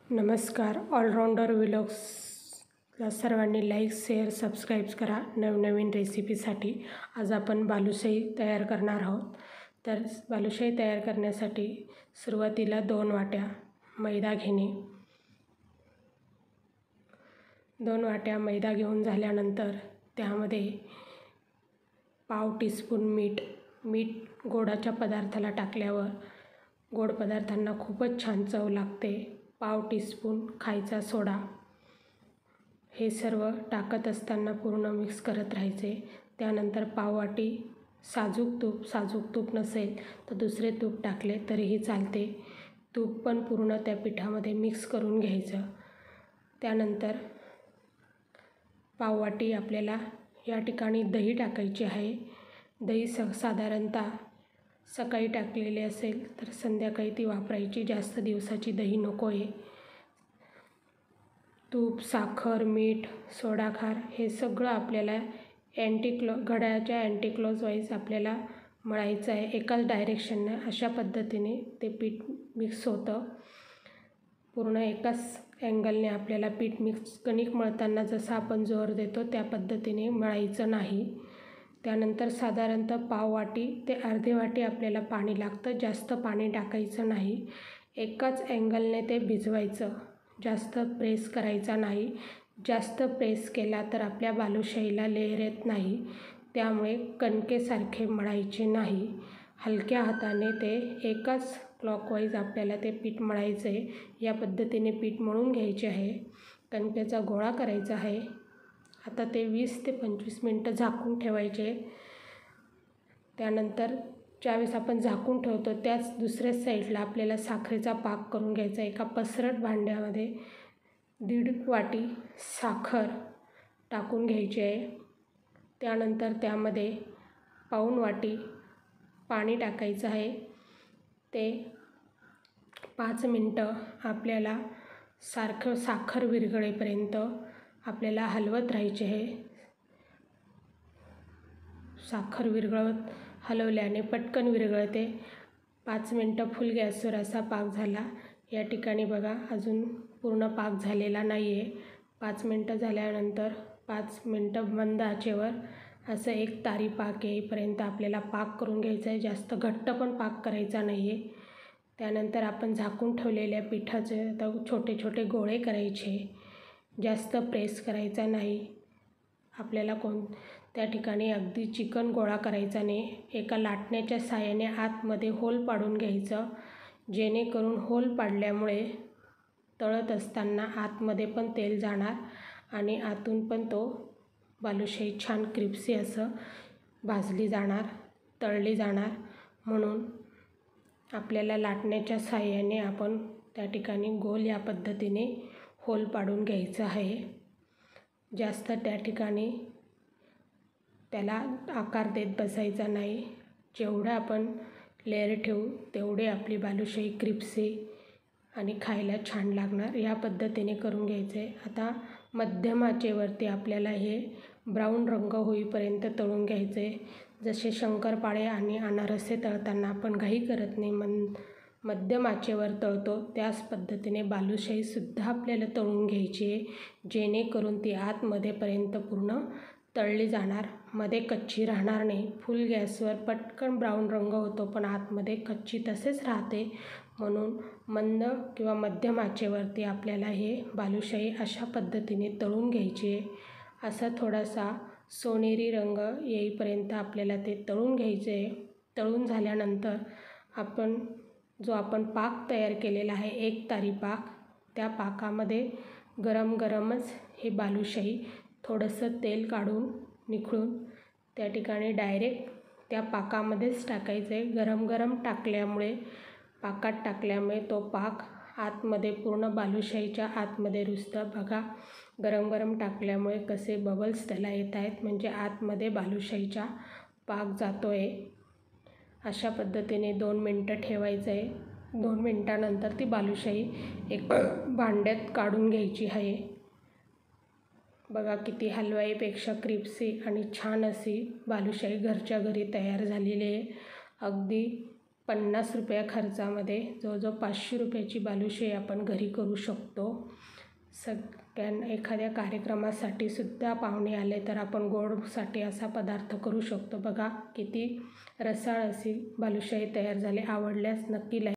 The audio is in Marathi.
नमस्कार. ऑलराऊंडर व्लॉग्सला सर्वांनी लाईक, शेअर, सबस्क्राईब करा. नवनवीन रेसिपीसाठी आज आपण बालुशाही तयार करणार आहोत. तर बालुशाही तयार करण्यासाठी सुरुवातीला 2 वाट्या मैदा घेणे. 2 वाट्या मैदा घेऊन झाल्यानंतर त्यामध्ये पाव टीस्पून मीठ गोडाच्या पदार्थाला टाकल्यावर गोड पदार्थांना खूपच छान चव लागते. पाव टीस्पून खायचा सोडा. हे सर्व टाकत असताना पूर्ण मिक्स करत राहायचे. त्यानंतर पाववाटी साजूक तूप नसेल तर दुसरे तूप टाकले तरीही चालते. तूप पण पूर्ण त्या पिठामध्ये मिक्स करून घ्यायचं. त्यानंतर पाववाटी आपल्याला या ठिकाणी दही टाकायची आहे. दही साधारणतः सकाळी टाकलेली असेल तर संध्याकाळी ती वापरायची. जास्त दिवसाची दही नको आहे. तूप, साखर, मीठ, सोडा खार हे सगळं आपल्याला घड्याळाच्या अँटी वाईज आपल्याला मळायचं आहे. एकाच डायरेक्शनने अशा पद्धतीने ते पीठ मिक्स होतं. पूर्ण एकाच अँगलने आपल्याला पीठ कणिक मळताना जसं आपण जोर देतो त्या पद्धतीने मळायचं नाही. त्यानंतर साधारणतः पाववाटी ते अर्धी वाटी आपल्याला पाणी लागतं. जास्त पाणी टाकायचं नाही. एकाच अँगलने ते भिजवायचं. जास्त प्रेस करायचा नाही. जास्त प्रेस केला तर आपल्या बालुशाहीला लेयर येत नाही. त्यामुळे कणकेसारखे मळायचे नाही. हलक्या हाताने ते एकाच क्लॉकवाईज आपल्याला ते पीठ मळायचं आहे. या पद्धतीने पीठ मळून घ्यायचे आहे. कणकेचा गोळा करायचा आहे. आता ते 20 ते 25 मिनटं झाकून ठेवायचे. त्यानंतर ज्यावेळेस आपण झाकून ठेवतो त्याच दुसऱ्या साईडला आपल्याला साखरेचा पाक करून घ्यायचा. एका पसरट भांड्यामध्ये 1.5 वाटी साखर टाकून घ्यायची आहे. त्यानंतर त्यामध्ये पाऊण वाटी पाणी टाकायचं आहे. ते 5 मिनटं आपल्याला साखर विरघळेपर्यंत आपल्याला हलवत राहायचे आहे. साखर हलवल्याने पटकन विरघळते. 5 मिनटं फुल गॅसवर असा पाक झाला. या ठिकाणी बघा अजून पूर्ण पाक झालेला नाही आहे. 5 मिनटं झाल्यानंतर 5 मिनटं मंद आचेवर असं एक तारी पाक येईपर्यंत आपल्याला पाक करून घ्यायचा आहे. जास्त घट्ट पण पाक करायचा नाही आहे. त्यानंतर आपण झाकून ठेवलेल्या पिठाचे छोटे छोटे गोळे करायचे. जास्त प्रेस करायचा नाही. आपल्याला त्या ठिकाणी अगदी चिकन गोळा करायचा नाही. एका लाटण्याच्या साहाय्याने आतमध्ये होल पाडून घ्यायचं. जेणेकरून होल पाडल्यामुळे तळत असताना आतमध्ये पण तेल जाणार आणि आतून पण तो बालुशाही छान क्रिस्पी असं भाजली जाणार, तळली जाणार. म्हणून आपल्याला लाटण्याच्या साहाय्याने आपण त्या ठिकाणी गोल या पद्धतीने होल पाडून घ्यायचं आहे. जास्त त्या ठिकाणी त्याला आकार देत बसायचा नाही. जेवढं आपण लेयर ठेवू तेवढे आपली बालुशाही क्रिस्पी आणि खायला छान लागणार. या पद्धतीने करून घ्यायचं आहे. आता मध्यम आचेवरती आपल्याला हे ब्राऊन रंग होईपर्यंत तळून घ्यायचं आहे. जसे शंकरपाळे आणि अनारसे तळताना आपण घाई करत नाही, मध्यम आचेवर तळतो त्याच पद्धतीने बालुशाहीसुद्धा आपल्याला तळून घ्यायची आहे. जेणेकरून ती आतमध्येपर्यंत पूर्ण तळली जाणार, मध्ये कच्ची राहणार नाही. फुल गॅसवर पटकन ब्राऊन रंग होतो पण आतमध्ये कच्ची तसेच राहते. म्हणून मंद किंवा मध्यम आचेवरती आपल्याला हे बालुशाही अशा पद्धतीने तळून घ्यायची आहे. असा थोडासा सोनेरी रंग येईपर्यंत आपल्याला ते तळून घ्यायचे आहे. तळून झाल्यानंतर आपण पाक तयार केलेला आहे 1 तारी पाक, त्या पाकामध्ये गरमच हे बालुशाही थोडंसं तेल काढून निखळून त्या ठिकाणी डायरेक्ट त्या पाकामध्येच टाकायचं आहे. गरम पाकात टाकल्यामुळे तो पाक आतमध्ये पूर्ण बालुशाहीच्या आतमध्ये रुजतं. बघा गरम टाकल्यामुळे कसे बबल्स त्याला येत आहेत, म्हणजे आतमध्ये बालुशाहीचा पाक जातो आहे. अशा पद्धतीने 2 मिनटं ठेवायचं आहे. 2 मिनटानंतर ती बालुशाही एक भांड्यात काढून घ्यायची आहे. बघा किती हलवाईपेक्षा क्रिस्पी आणि छान अशी बालुशाही घरच्या घरी तयार झालेली आहे. अगदी 50 रुपया खर्चामध्ये जवळजवळ 500 रुपयाची बालुशाही आपण घरी करू शकतो. एखाद्या कार्यक्रमासाठी सुद्धा पाहुणे आले तर आपण गोडसाठी असा पदार्थ करू शकतो. बघा किती रसाळ अशी बालुशाही तयार झाली. आवडल्यास नक्की लाईक